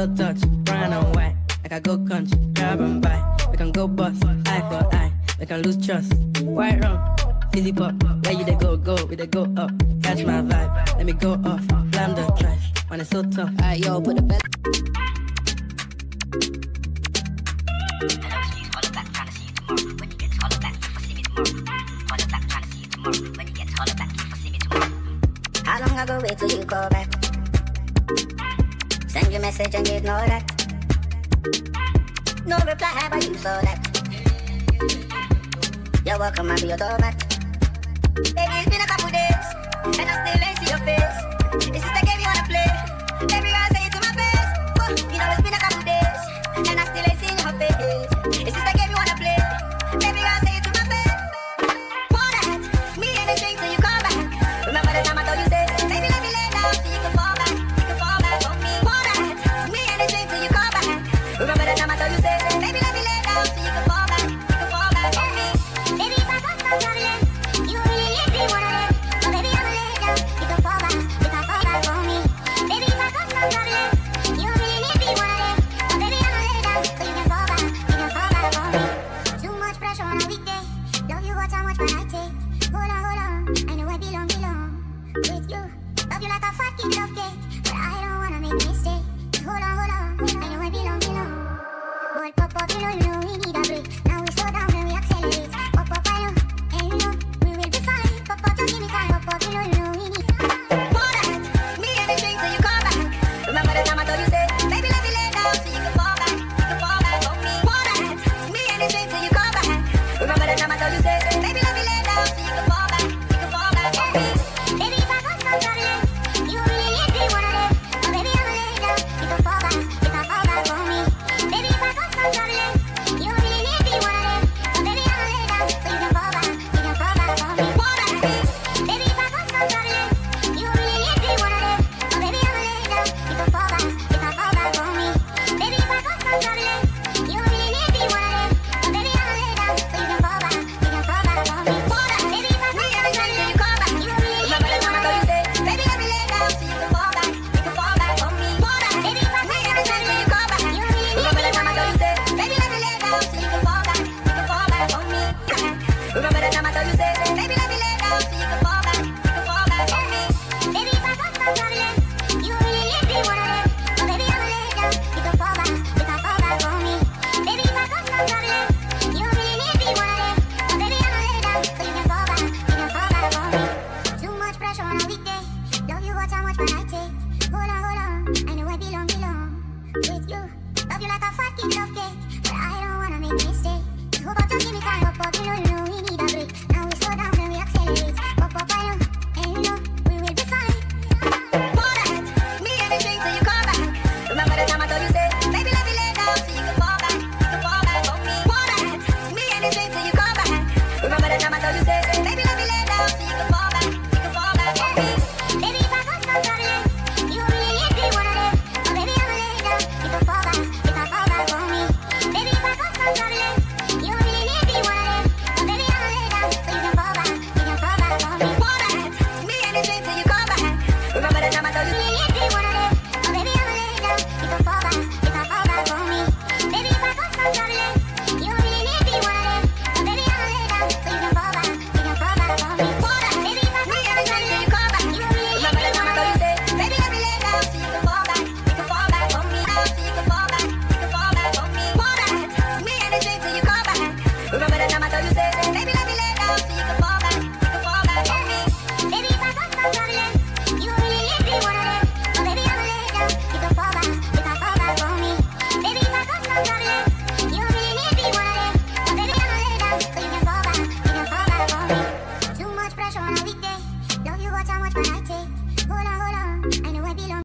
no touch, brown and white. Like I go country, grab and buy. We can go bust, eye for eye. We can lose trust. White rum, fizzy pop. Where you they go, we they go up. Catch my vibe, let me go off. Blam the trash, when it's so tough. Alright, yo, put the best. How long I go wait till you call back? Send your message and you ignore that. No reply, but you saw that. You're welcome, I'll be your doormat. Baby, it's been a couple days, and I still ain't see your face. This is the game you wanna play. Baby girl, say it to my face. Oh, you know it's been a couple days, and I still ain't seen your face. This is the